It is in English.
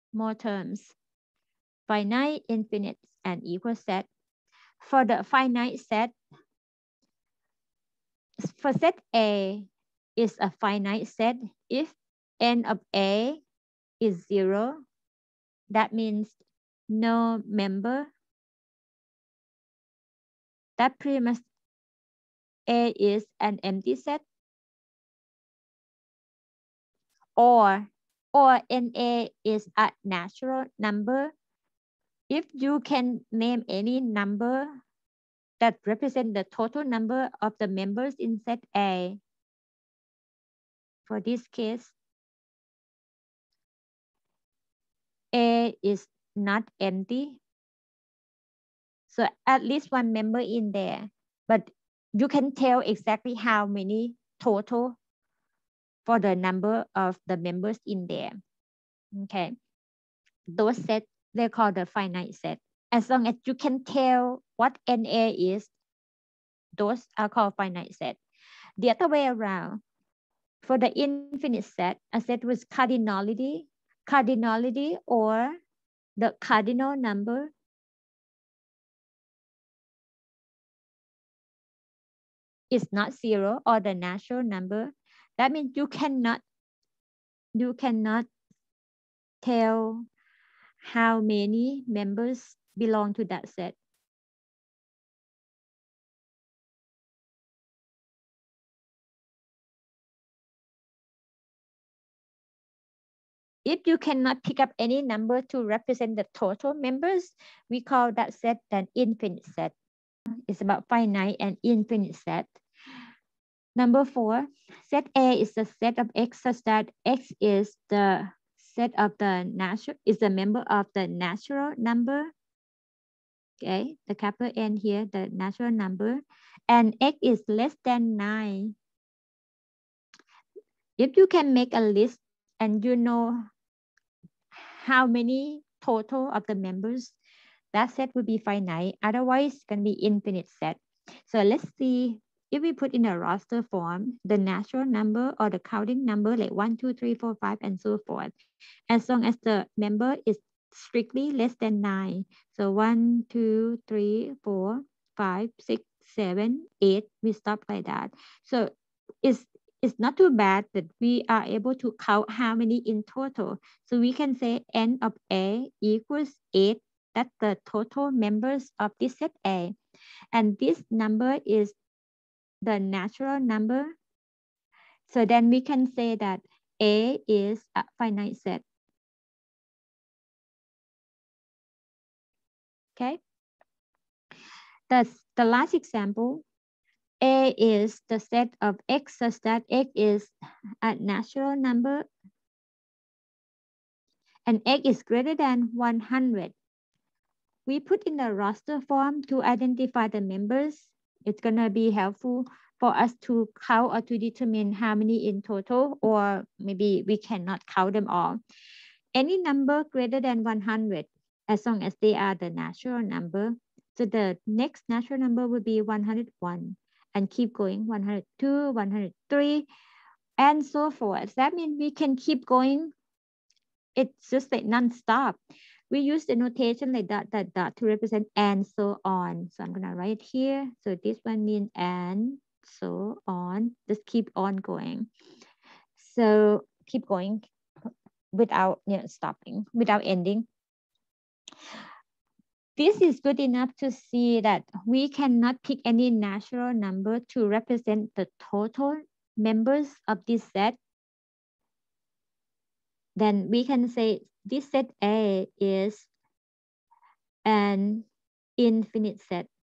more terms. Finite, infinite, and equal set. For the finite set, for set A is a finite set if n of A is 0. That means no member. That pretty much A is an empty set. Or NA is a natural number. If you can name any number that represent the total number of the members in set A, for this case, A is not empty. So at least one member in there, but you can tell exactly how many total for the number of the members in there. Okay. Those sets, they're called the finite set. As long as you can tell what NA is, those are called finite set. The other way around, for the infinite set, a set with cardinality or the cardinal number is not 0 or the natural number. That means you cannot tell how many members belong to that set. If you cannot pick up any number to represent the total members, we call that set an infinite set. It's about finite and infinite set. Number 4, set A is the set of X such that X is the set of the natural, is a member of the natural number. Okay, the capital N here, the natural number, and X is less than 9. If you can make a list and you know how many total of the members, that set will be finite. Otherwise, it's going to be infinite set. So let's see if we put in a roster form, the natural number or the counting number like 1, 2, 3, 4, 5, and so forth. As long as the member is strictly less than 9. So 1, 2, 3, 4, 5, 6, 7, 8, we stop like that. So it's not too bad that we are able to count how many in total. So we can say n of A equals 8. That's the total members of this set A. And this number is the natural number. So then we can say that A is a finite set. Okay. The last example, A is the set of X such that X is a natural number and X is greater than 100. We put in the roster form to identify the members. It's gonna be helpful for us to count or to determine how many in total, or maybe we cannot count them all. Any number greater than 100, as long as they are the natural number. So the next natural number will be 101 and keep going, 102, 103, and so forth. That means we can keep going. It's just like non-stop. We use the notation like dot, dot, dot to represent and so on. So I'm gonna write here. So this one means and so on. Just keep on going. So keep going without stopping, without ending. This is good enough to see that we cannot pick any natural number to represent the total members of this set. Then we can say this set A is an infinite set.